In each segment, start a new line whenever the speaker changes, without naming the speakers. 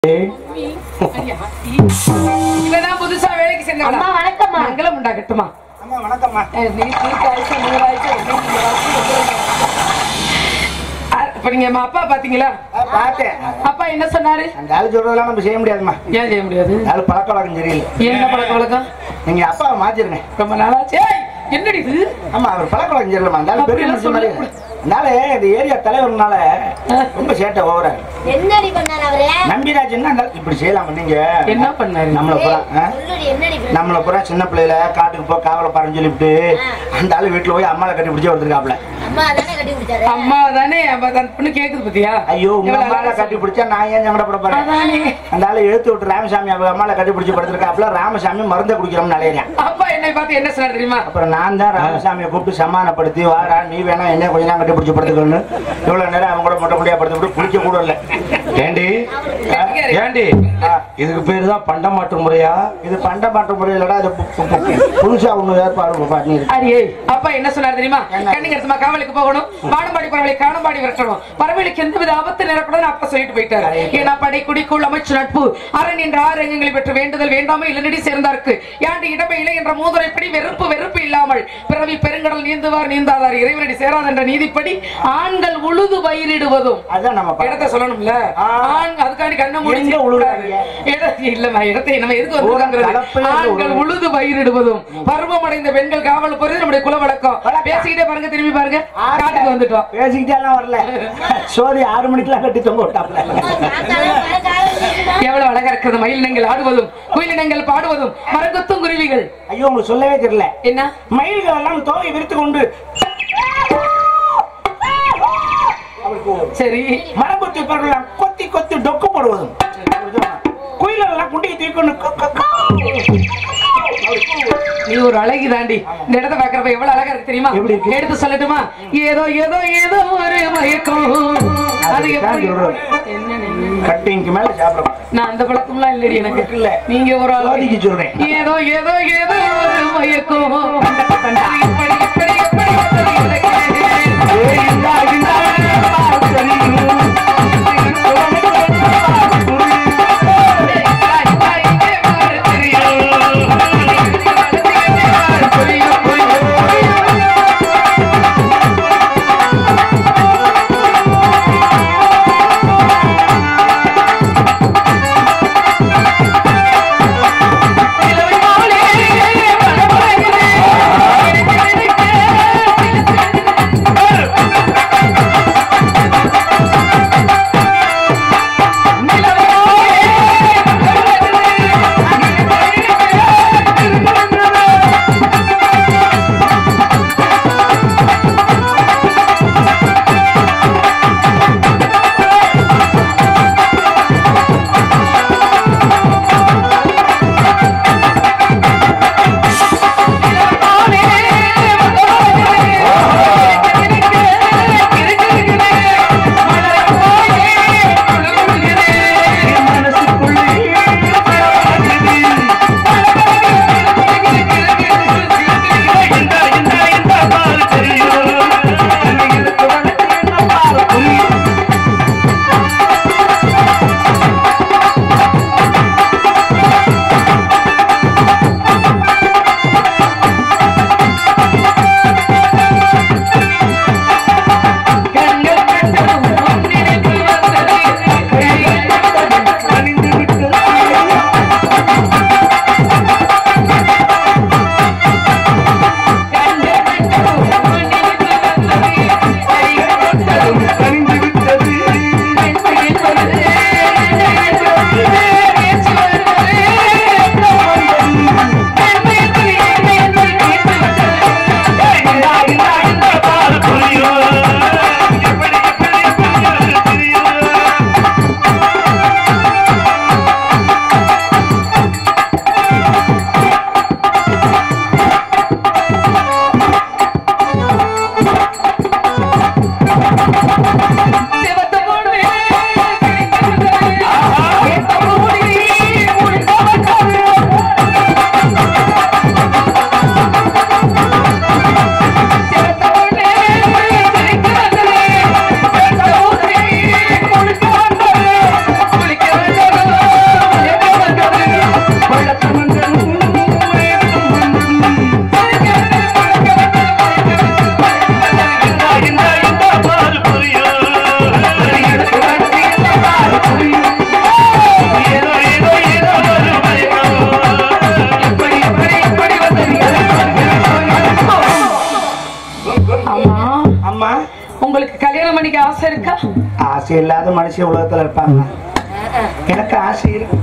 புதுசா வேலைக்கு சேர்ந்தவளா?
வணக்கம்மா.
மங்களம் உண்டாகட்டுமா?
அம்மா வணக்கம்மா.
இப்ப நீங்க அப்பா பாத்தீங்களா?
பார்த்தேன்.
அப்பா என்ன சொன்னாரு?
அந்த ஆளு சொல்றதெல்லாம் நம்ம செய்ய முடியாதுமா.
ஏன் செய்ய முடியாது?
ஆளு பழக்க வழக்கம் சரியில்லை.
என்ன பழக்க வழக்கம்?
நீங்க அப்பாவை மாத்திருங்க.
ரொம்ப நாளாச்சு. என்னடி இது?
ஆமா, அவர் பழக்க வழக்கம் சரியில்லைமா. அந்த ஆளு பெரிய மனுஷன் மாதிரி. அதனால இந்த ஏரியா தலைவர்னால ரொம்ப சேட்டை ஓவரா.
என்னடி பண்ணாரு அவரு?
நம்பிராஜ் என்ன இப்படி செய்யலாம் நீங்க?
என்ன பண்ணாரு?
நம்மள பூரா சின்ன பிள்ளைல காட்டுக்கு போ காவலை பாருன்னு சொல்லிவிட்டு அந்த ஆளு வீட்டுல போய் அம்மாவை கட்டி பிடிச்சே வந்துருக்காப்ல.
அம்மா தானே பொண்ணு கேக்குது பத்தியா?
ஐயோ, உங்க அம்மாவை கட்டி பிடிச்சா நான் ஏன் சங்கடப்பட போறேன்? அந்த ஆளு எழுத்து விட்டு ராமசாமி அவங்க அம்மாவை கட்டி பிடிச்சி படுத்திருக்காப்ல. ராமசாமி மருந்தை குடிக்கிறோம்னு நிலையா.
அப்பா என்னை பார்த்து என்ன சொன்னாரு தெரியுமா?
அப்புறம் நான் தான் ராமசாமியை கூப்பிட்டு சமாதானப்படுத்தி, வாடா நீ வேணா என்ன கொஞ்ச நேரம் கட்டி பிடிச்சி படுத்துக்கணும். இவ்வளவு நேரம் அவங்க கூட மொட்டை முடியா படுத்து குளிக்க கூட இல்லை.
ஏண்டி ஏண்டி இதுக்கு பேரு தான் பண்ட மாற்று முறையா?
இது பண்ட மாற்று முறையிலடா. இது புதுசா ஒண்ணு ஏற்பாடு பண்ணி.
அடியே அப்பா என்ன சொன்னாரு தெரியுமா? கண்ணிங்கரசமா காவலுக்கு போகணும், வானம்பாடி பறவை காணம்பாடி விரட்டணும், பறவைகளுக்கு எந்தவித ஆபத்து நேரக்கூடாது அப்பா சொல்லிட்டு போயிட்டாரு. ஏன்னா படை குடிக்குள் அமைச்சு நட்பு அரண் என்ற ஆறு எங்களை பெற்று வேண்டுதல் வேண்டாமல் இல்லநடி சேர்ந்தார்க்கு யாண்டு இடமை இல்லை என்ற மூதுரைப்படி வெறுப்பு வெறுப்பு இல்லாமல் பிறவி பெருங்கடல் நீந்துவார் நீந்தாதார் இறைவனடி சேராத என்ற நீதிப்படி ஆண்கள் உழுது பயிரிடுவதும்.
அதான் நம்ம
இடத்தை சொல்லணும்ல. ஆண் அதுக்காண்டி கண்ணை முடிஞ்சு இல்லம்மா, இடத்தை நம்ம எதுக்கு வந்து ஆண்கள் உழுது பயிரிடுவதும் பருவமடைந்த பெண்கள் காவல் போறது நம்முடைய குல வழக்கம். பேசிக்கிட்டே பாருங்க, திரும்பி பாருங்க, காட்டுக்கு வந்துட்டோம்.
பேசிக்கிட்டே எல்லாம் வரல. சோதி 6 மணிக்கெல்லாம் கட்டி தொங்க விட்டாப்ல.
எவ்வளவு அழகா இருக்கிறது. மயிலினங்கள் ஆடுவதும் குயிலினங்கள் பாடுவதும் மரங்கொத்தும் குருவிகள்.
ஐயோ, உங்களுக்கு சொல்லவே தெரியல.
என்ன?
மயில்கள் எல்லாம் தோகை விரித்து கொண்டு
சரி
மரங்கொத்தி பறவைகள் கொத்தி கொத்தி டொக்கு போடுவதும், குயிலெல்லாம் குண்டையை தூக்கணும்.
நீ ஒரு அழகி தாண்டி. இந்த இடத்தை பாக்குறப்ப எவ்வளவு அழகா இருக்கு தெரியுமா? எடுத்து சொல்லட்டுமா? ஏதோ ஏதோ ஏதோ ஒரு மயக்கம். அது எப்படி
கட்டிங்க்கு மேல சாப்பிடணும்.
நான் அந்த பழக்கம்லாம் இல்லடி எனக்கு.
இல்ல,
நீங்க ஒரு
அழகிக்கு சொல்றேன்.
ஏதோ ஏதோ ஏதோ ஒரு மயக்கம். இப்படி இப்படி எப்படி
ஆசை இல்லாத மனுஷ உலகத்துல இருப்பாங்க. எனக்கு ஆசை இருக்கு.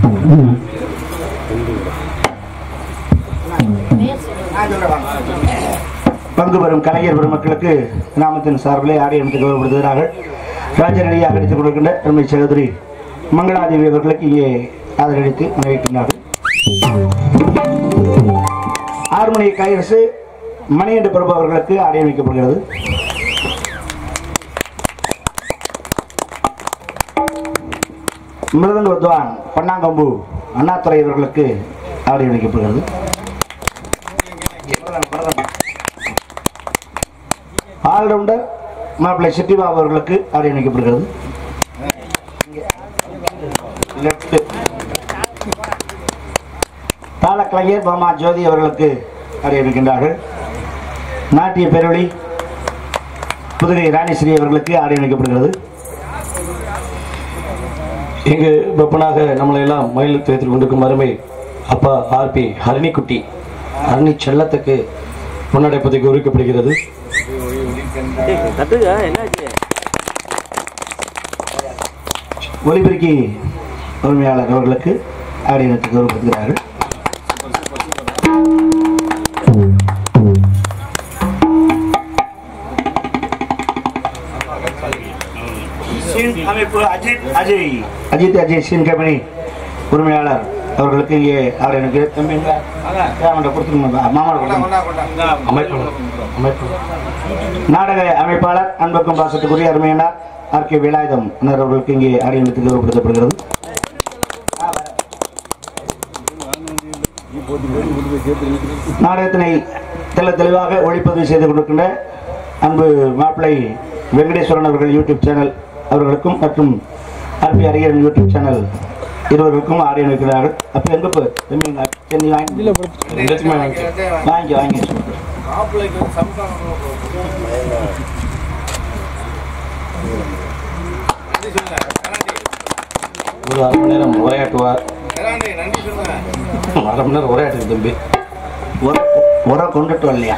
பங்கு பெறும் கலைஞர் பெருமக்களுக்கு கிராமத்தின் சார்பிலே ஆடி அமைத்து கௌரவப்படுத்துகிறார்கள். ராஜநடியாக அடித்துக் கொண்டிருக்கின்ற பெருமை சகோதரி மங்களாதேவி அவர்களுக்கு இங்கே ஆதரவளித்து நிறைவேற்றினார்கள். ஆறுமணி கையரசு மணியண்டு பிரபு அவர்களுக்கு ஆடை அமைக்கப்படுகிறது. மிருதங்க வித்வான் பொன்னாங்கம்பு அண்ணாதுரை அவர்களுக்கு ஆடை அமைக்கப்படுகிறது. ஆல்ரவுண்டர் மாப்பிள்ளை சிட்டிபாபு அவர்களுக்கு ஆடை அமைக்கப்படுகிறது. தாளக்கலைஞர் பாமா ஜோதி அவர்களுக்கு ஆடை அமைக்கின்றார்கள். நாட்டிய பேரொளி புதுகை ராணிஸ்ரீ அவர்களுக்கு ஆடை அமைக்கப்படுகிறது.
இங்கு வெப்பனாக நம்மளை எல்லாம் மயில் தேர்த்து கொண்டிருக்கும் அருமை அப்பா ஆர்பி ஹரணிக்குட்டி ஹரணி செல்லத்துக்கு முன்னடைப்பதை கௌரவிக்கப்படுகிறது.
ஒலிபெருக்கி உரிமையாளர் அவர்களுக்கு ஆடை அமைத்து கௌரவப்படுத்துகிறார்கள். அமைப்பு அஜித் அஜய் சீன் கம்பெனி உரிமையாளர் அவர்களுக்கு இங்கே அவர் எனக்கு நாடக அமைப்பாளர் அன்புக்கும் பாசத்துக்குரிய அருமையானார் ஆர்கே வேலாயுதம் அவர்களுக்கு இங்கே ஆடியமைத்து கௌரவப்படுத்தப்படுகிறது. நாடகத்தினை தெளிவாக ஒளிப்பதிவு செய்து கொண்டிருக்கின்ற அன்பு மாப்பிள்ளை வெங்கடேஸ்வரன் அவர்கள் யூடியூப் சேனல் அவர்களுக்கும் மற்றும் ஆர்பி அரியன் யூடியூப் சேனல் இருவருக்கும் ஆடி இருக்கிறார்கள். அப்போ எங்க சென்னை வாங்கி வாங்கி
ஒரு அரை மணி நேரம் உரையாற்றுவார். அரை மணி நேரம் உரையாட்டுக்கு தம்பி
உரை கொண்டுட்டு வரலையா?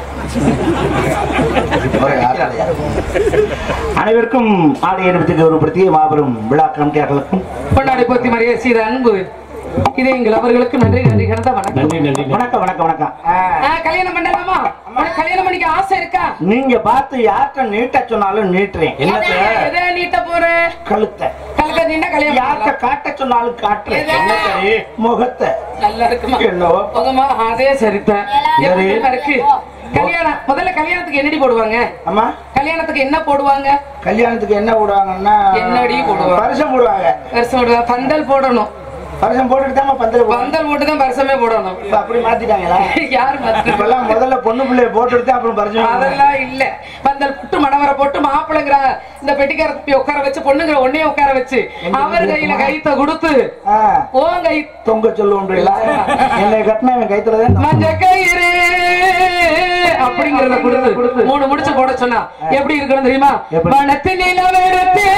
அனைவருக்கும் ஆடை அனுபவத்தை கௌரவப்படுத்திய மாபெரும் விழா கமிட்டியாளர்களுக்கும்
பொன்னாடி போத்தி மரியாதை செய்த அன்பு இது எங்கள் அவர்களுக்கு நன்றி நன்றி கிடந்த வணக்கம்.
நன்றி நன்றி.
வணக்கம் வணக்கம் வணக்கம்.
கல்யாணம் பண்ணலாமா? கல்யாணம் பண்ணிக்க ஆசை இருக்கா?
நீங்க பார்த்து யார்கிட்ட நீட்ட சொன்னாலும் நீட்டுறேன்.
எதை நீட்ட போற?
கழுத்தை
கழுத்தை நீண்ட கல்யாணம்.
யார்கிட்ட காட்ட சொன்னாலும் காட்டுறேன். முகத்தை
நல்லா இருக்குமா?
என்னவோ
முகமா அதே சரிதான் இருக்கு. கல்யாணம் முதல்ல கல்யாணத்துக்கு என்னடி போடுவாங்க?
அம்மா
கல்யாணத்துக்கு என்ன போடுவாங்க?
கல்யாணத்துக்கு என்ன போடுவாங்கன்னா
என்னடி போடுவாங்க?
பரிசம் போடுவாங்க.
பரிசம் போடுவாங்க. பந்தல் போடணும்.
பரிசம் போட்டுட்டு தான்
பந்தல் போட்டு தான் பரிசமே போடணும்.
அப்படி மாத்திட்டாங்களா?
யாரு
இப்பெல்லாம் முதல்ல பொண்ணு பிள்ளைய போட்டுட்டு அப்புறம் பரிசம்.
அதெல்லாம் இல்ல. பந்தல் போட்டு மணவரை போட்டு மாப்பிள்ளைங்கிற இந்த பெட்டிக்கார உட்கார வச்சு பொண்ணுங்கிற ஒன்னைய உட்கார வச்சு அவர் கையில கைத்த கொடுத்து ஓன் கை
தொங்க சொல்லுவோம். என்னை கட்டினா என் கைத்துலதான்
மஞ்ச கயிறு அப்படிங்கறத கொடுத்து 3 முடிச்சு போட சொன்னா எப்படி இருக்கணும் தெரியுமா? வனத்தில் நிலவெடுத்து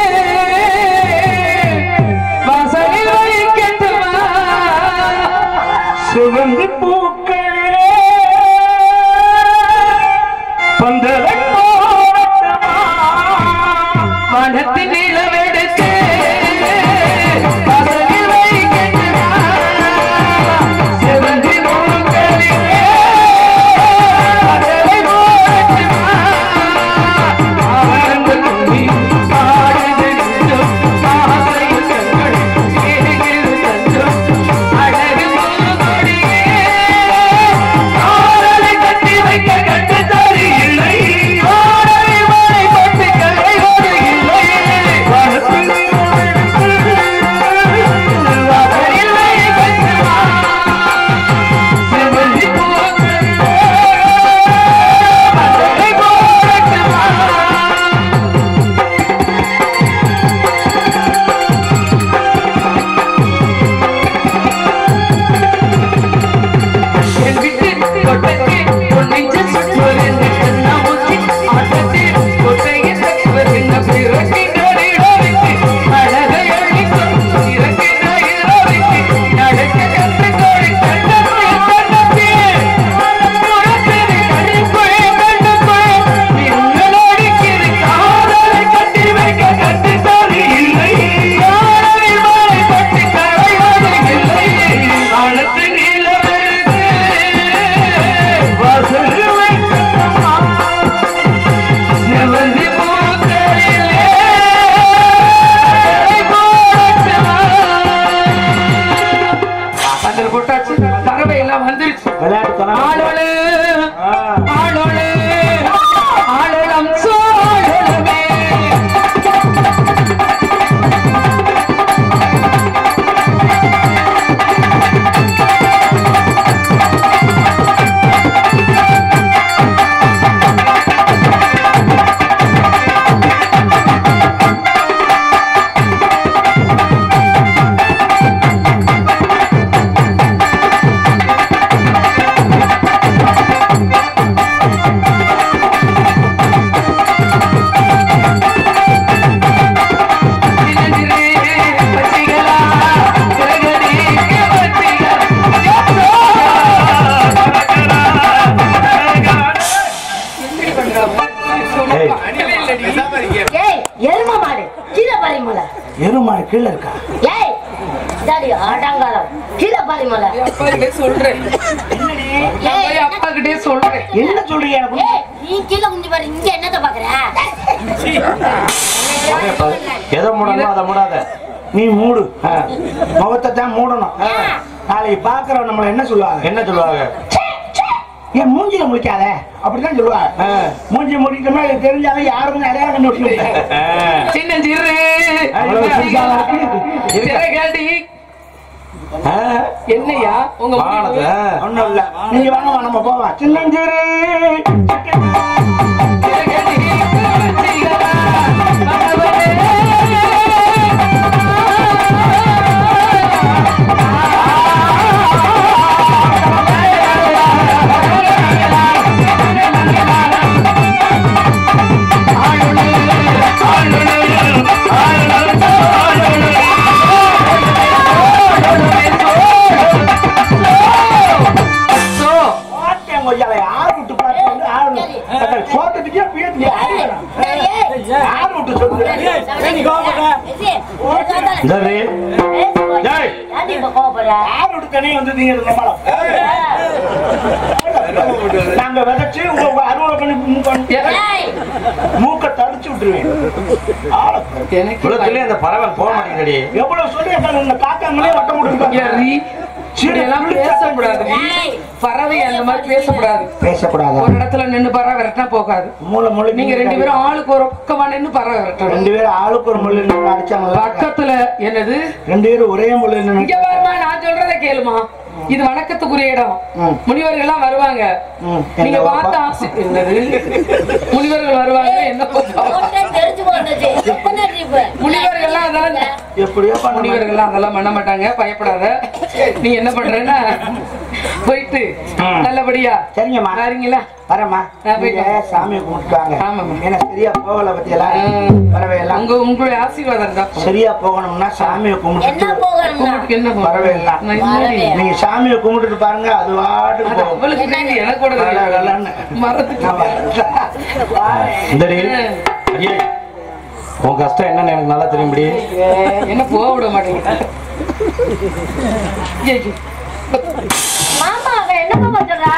வாசலில் வைக்கட்டுமா
சிவந்து பூக்களே பந்தலை போடட்டுமா
வனத்தில் நிலவெடுத்து வாசலில் வைக்கட்டுமா சிவந்து பூக்களே பந்தலை போடட்டுமா ஆனந்த துணி பாடுது
கீழே இருக்கா?
ஏய் டாடி ஆட்டாங்காரம் கீழே பாரு மல.
அப்பா கிட்டே சொல்றேன்.
ஏய்
அப்பா கிட்டே சொல்றேன்.
என்ன சொல்றீங்க எனக்கு?
ஏய் நீ கீழே குஞ்சு பாரு இங்க என்னத பாக்குற?
எதை மூடணும் அதை மூடாத.
நீ மூடு. முகத்தை தான் மூடணும். நாளைக்கு பாக்குறவன் நம்மள என்ன சொல்லுவாங்க?
என்ன சொல்லுவாங்க?
ஏன் மூஞ்சில முடிக்காத அப்படிதான் சொல்லுவாங்க. மூஞ்சி முடிக்கணுமா இது தெரிஞ்சாலும் யாருக்கும் அடையாளம் கண்டுபிடிக்க
சின்னஞ்சிறு சிறகாடி. என்னையா உங்க
வானத்தை
ஒண்ணும் இல்ல. நீங்க வாங்க நம்ம போவோம். சின்னஞ்சிறு நாங்க விதைச்சு அறுவடை பண்ணி மூக்க தடிச்சு விட்டுருவேன்.
அந்த பறவை போக மாட்டேங்குது.
எவ்வளவு சொல்லி இந்த காக்காங்களே வட்டம் போட்டு
பேசக்கூடாது. பறவை அந்த மாதிரி பேசக்கூடாது.
பேசக்கூடாது.
ஒரு இடத்துல நின்னு பறவை விரட்டினா போகாது.
மூளை மூளை
நீங்க 2 பேரும் ஆளுக்கு ஒரு பக்கமா நின்னு பறவை விரட்டணும்.
2 பேரும் ஆளுக்கு ஒரு முள்ளு அடிச்சாங்க.
பக்கத்துல என்னது
2 பேரும் ஒரே முள்ளு.
இங்க பாருமா, நான் சொல்றத கேளுமா. இது வணக்கத்துக்குரிய இடம். முனிவர்கள் எல்லாம் வருவாங்க. நீங்க பார்த்தா என்னது முனிவர்கள் வருவாங்க. என்ன முனிவர்கள் அதெல்லாம் முனிவர்கள் அதெல்லாம் பண்ண மாட்டாங்க. பயப்படாத. நீ என்ன பண்றேன்னா போயிட்டு நல்லபடியா
சரிங்கம்மா
வரீங்களா?
வரமா சாமியை கும்பிட்டுவாங்க. ஏன்னா சரியா போகல பத்தி எல்லாம் பறவையெல்லாம்
உங்களுடைய ஆசீர்வாதம் தான்.
சரியா போகணும்னா சாமியை கும்பிட்டு
என்ன
பறவையெல்லாம் நீங்க சாமியை கும்பிட்டுட்டு பாருங்க. அது வாட்டுக்கு
எனக்கு கூட
உன் கஷ்டம் என்னன்னு எனக்கு நல்லா தெரியும்படி.
என்ன போக விட மாட்டேங்க.
மாமா அவன் என்ன பண்றா?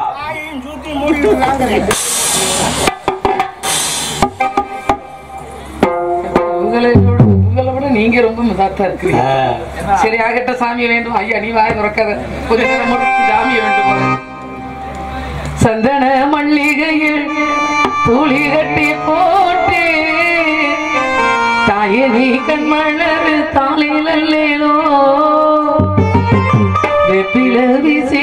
உங்களை விட நீங்க ரொம்ப மதாத்தா இருக்கிறீங்க. சரி ஆகட்ட சாமி வேண்டும். ஐயா நீ வாய் துறக்காத. கொஞ்ச நேரம் முடிச்சு சாமி வேண்டும். சந்தன மல்லிகையில் துளி கட்டி போட்டு தாயே நீ கண்மலர் தாளிலோ வெப்பில வீசி